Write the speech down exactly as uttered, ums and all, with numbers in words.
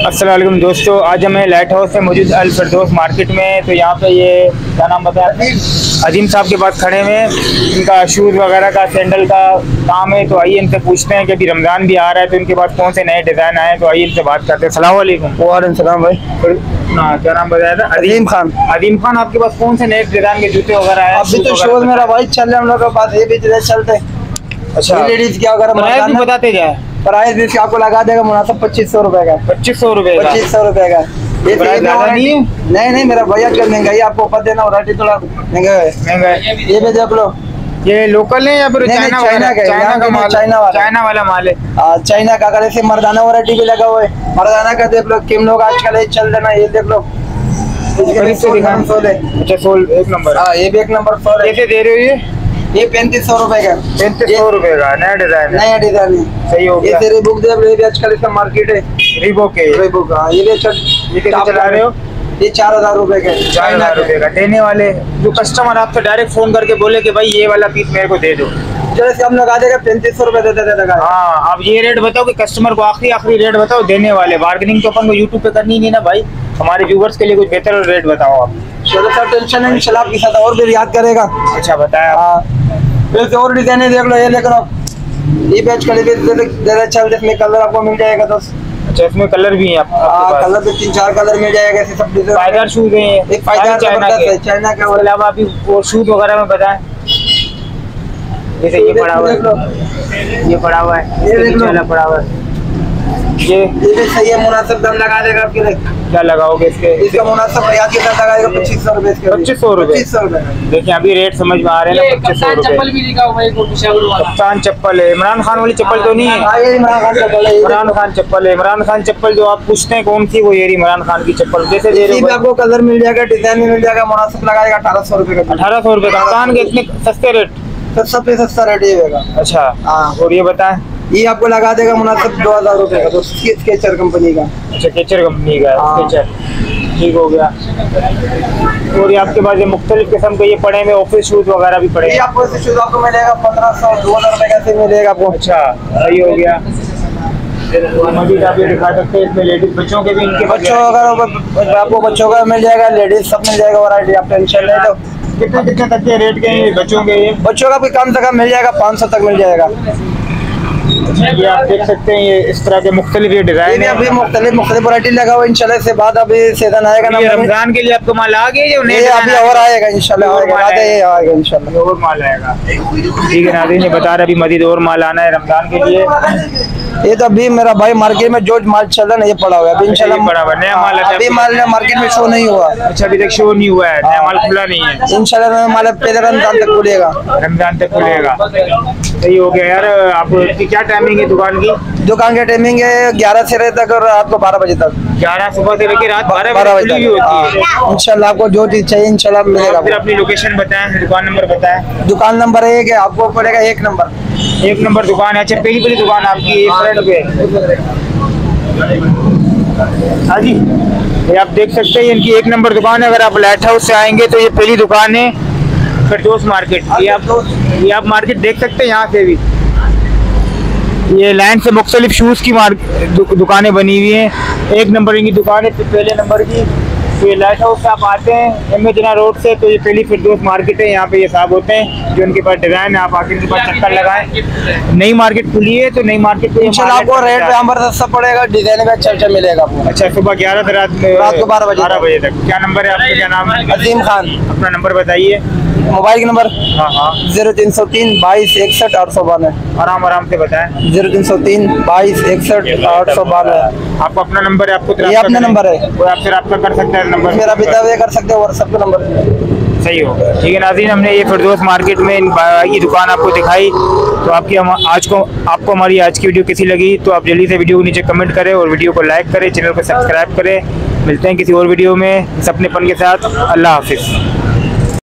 अस्सलाम वालेकुम दोस्तों, आज हमें लाइट हाउस में मौजूद अल फिरदौस मार्केट में। तो यहाँ पे ये क्या नाम बताया, अजीम साहब के पास खड़े में, इनका शूज़ वगैरह का सैंडल का काम है। तो आइए इनसे पूछते हैं कि अभी रमज़ान भी आ रहा है तो इनके पास कौन से नए डिज़ाइन आए हैं। तो आइए इनसे बात करते हैं। अस्सलाम वालेकुम। वालेकुम सलाम भाई। हाँ, क्या नाम बताया था? अजीम खान। अजीम खान, आपके पास कौन से नए डिज़ाइन के जूते वगैरह आए? अभी तो शूज मेरा भाई चल रहा है, हम लोग के पास ये भी चलते। अच्छा, लेडीज क्या अगर प्राइस भी बताते जाए। प्राइस भी आपको लगा देगा मुनासिब पच्चीस सौ रुपए का। पच्चीस सौ रुपए का पच्चीस सौ रुपए का ये नहीं है? नहीं नहीं मेरा भैया क्या महंगाई आपको ऊपर देना, वैरायटी थोड़ा महंगा है। महंगा है। ये भी देख लो, ये लोकल है या फिर चाइना चाइना का? चाइना का माल, चाइना वाला चाइना वाला माल है। चाइना का। अगर ऐसे मर्दाना वैरायटी भी लगा हुआ है, मर्दाना का देख लो। किम लोग आजकल चल देना, ये देख लो। अच्छा, सोल एक नंबर। हाँ, ये भी एक नंबर सोल है। कैसे दे रहे हो ये? ये पैंतीस सौ रुपए का। पैंतीस सौ रुपए का नया डिजाइन है। नया डिजाइन है, सही हो गया। ये रिबॉक देख लो, ये भी आजकल इसका मार्केट है। रिबॉक के रिबॉक, हाँ ये भी अच्छा। ये कैसे चला रहे हो? ये चार हजार रुपए का। चार हजार रुपए का देने वाले जो कस्टमर आपसे डायरेक्ट फोन करके बोले कि भाई ये वाला पीस मेरे को दे दो, जैसे हम लगा देगा पैंतीस सौ रुपए दे देगा। हाँ, अब ये रेट बताओ कि कस्टमर को आखिरी आखिरी रेट बताओ देने वाले। बार्गेनिंग तो अपन को यूट्यूब पे करनी नहीं ना भाई, हमारे व्यूवर्स के लिए कुछ बेहतर रेट बताओ आप। चलो सर, टेंशन है, इंशाल्लाह आपके साथ और भी याद करेगा। अच्छा बताया। हाँ, फिर और डिजाइन है देख लो, ये लेकर ये बैच कर लीजिए, चल इसमें कलर आपको मिल जाएगा दोस्त। अच्छा, इसमें कलर भी है आपके पास? कलर भी तीन चार कलर मिल जाएगा। ऐसे सब फायदार शूज है, एक फायदार चाइना के। चाइना के अलावा अभी वो शूज वगैरह में बताएं। जैसे ये पड़ा हुआ है, ये पड़ा हुआ है, ये वाला पड़ा हुआ है, ये ये भी सही है। मुनासिब दाम लगा देगा आपके लिए। क्या लगाओगे इसके? इसका मुनासिब रियाद के साथ लगाएगा पच्चीस सौ रुपए। पच्चीस सौ रुपए पच्चीस सौ रुपए। देखिए अभी रेट समझ में आ रहे हैं ना। पच्चीस सौ रुपए चप्पल भी लिखा हुआ है, कप्तान चप्पल है। इमरान खान वाली चप्पल तो नहीं है? इमरान खान चप्पल है। इमरान खान चप्पल है। इमरान खान चप्पल जो आप पूछते हैं कौन सी, वो ये इमरान खान की चप्पल। कैसे दे रहे हो? आपको कलर मिल जाएगा, डिजाइन भी मिल जाएगा। मुनासिब लगाएगा अठारह सौ रुपए का। अठारह सौ रुपए का। कप्तान के इतने सस्ते रेट? सबसे सस्ता रेट ये होगा। अच्छा हाँ, और ये बताएं। ये आपको लगा देगा मुनासिब दो हजार रुपए का, तो स्केचर कंपनी का। अच्छा, केचर कंपनी का स्केचर, ठीक हो गया। और ये आपके पास ये मुख्तलिफ किस्म के ये पड़े में ऑफिस शूज वगैरह भी पड़े हैं। ये आपको ऐसे शूज आपको मिलेगा पंद्रह सौ दो हजार रुपए का मिलेगा आपको। अच्छा, सही हो गया। मजीद आप ये दिखा सकते हैं, इसमें लेडीज बच्चों के भी, इनके बच्चों अगर आपको बच्चों का मिल जाएगा, लेडीज सब मिल जाएगा वैरायटी, आप टेंशन नहीं। तो कितने कितने तक के रेट के हैं बच्चों के? ये बच्चों का भी कम से कम मिल जाएगा, पाँच सौ तक मिल जाएगा। ये आप देख सकते हैं, ये इस तरह के मुख्तलिफ ये डिजाइन है। अभी मुख्तलिफ मुख्तलिफ वैरायटी लगा हुआ। इंशाल्लाह से बाद अभी सीजन आएगा ना, रमजान के लिए आपको माल आ गया जो ये अभी और आएगा इंशाल्लाह, आएगा इंशाल्लाह और माल आएगा। ठीक है नाज़रीन, ये बता रहे अभी मजीद और माल आना है रमजान के लिए। ये तो अभी मेरा भाई मार्केट में जो माल चल रहा है ये पड़ा हुआ है अभी इंशाल्लाह। पड़ा हुआ नया माल? अभी माल मार्केट में शो नहीं हुआ। अच्छा, अभी तक शो नहीं हुआ है, नया माल खुला नहीं है। इंशाल्लाह माल पहले रमजान तक खुलेगा। रमजान तक खुलेगा, सही हो गया यार। आपकी क्या टाइमिंग है दुकान की? दुकान की टाइमिंग है ग्यारह से रात तक और रात को बारह बजे तक। ग्यारह सुबह से लेकर रात बारह बारह बजे बजे होती है। इंशाल्लाह आपको जो चीज चाहिए इंशाल्लाह मिलेगा। फिर अपनी लोकेशन बताएं, दुकान नंबर बताएं। दुकान नंबर एक है, आपको पड़ेगा एक नंबर। एक नंबर दुकान है। अच्छा, पहली पहली दुकान आपकी फ्रंट पे? हाँ जी, ये आप देख सकते हैं इनकी एक नंबर दुकान है। अगर आप लाइट हाउस से आएंगे तो ये पहली दुकान है, फिरदौस मार्केट। ये आप ये आप मार्केट देख सकते हैं यहाँ से भी। ये लाइन से मुख्तलिफ शूज़ की दु, दुकानें बनी हुई हैं। एक नंबर इनकी दुकान है पहले नंबर की। तो ये लाइट हाउस से आप आते हैं एम ए जना रोड से, तो ये पहली फिरदौस मार्केट है। यहाँ पे ये साहब होते हैं जो उनके पास डिज़ाइन है, आप आके इनके पास चक्कर लगाएं। नई मार्केट खुली है तो नई मार्केट पे इंशाल्लाह आपको रेट पे यहाँ पर सस्ता पड़ेगा, डिजाइन में अच्छा अच्छा मिलेगा आपको। अच्छा, सुबह ग्यारह से रात रात को बारह बजे बारह बजे तक। क्या नंबर है आपका? क्या नाम है? अजीम खान। अपना नंबर बताइए। मोबाइल का नंबर हाँ हाँ जीरो तीन सौ तीन बाईस इकसठ आठ सौ बानवे। आराम आराम से बताएं। जीरो तीन सौ तीन बाईस इकसठ आठ सौ बानवे। आपको अपना नंबर है? आपको ये अपना नंबर है, वो आपसे रब्ता कर सकते हैं नंबर? मेरा पिता वे कर सकते हैं, व्हाट्सएप का नंबर। सही हो, ठीक है नाज़रीन, हमने ये फिरदौस मार्केट में इन की दुकान आपको दिखाई। तो आपकी हम आज को आपको हमारी आज की वीडियो कैसी लगी तो आप जल्दी से वीडियो को नीचे कमेंट करें और वीडियो को लाइक करें, चैनल को सब्सक्राइब करें। मिलते हैं किसी और वीडियो में इस अपनेपन के साथ। अल्लाह हाफिज़।